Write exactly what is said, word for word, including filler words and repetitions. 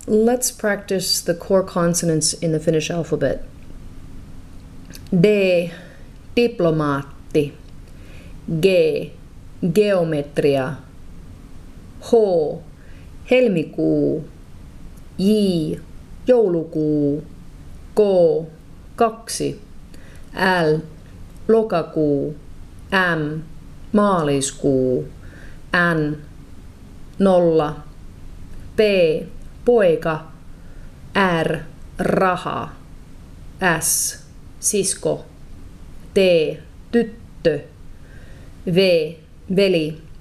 let's practice the core consonants in the Finnish alphabet. D, diplomaatti. G, geometria. H, helmikuu. J, joulukuu. K, kaksi. L, lokakuu. M, maaliskuu. N, nolla. P, poika. R, raha. S, sisko. T, tyttö. V, veli.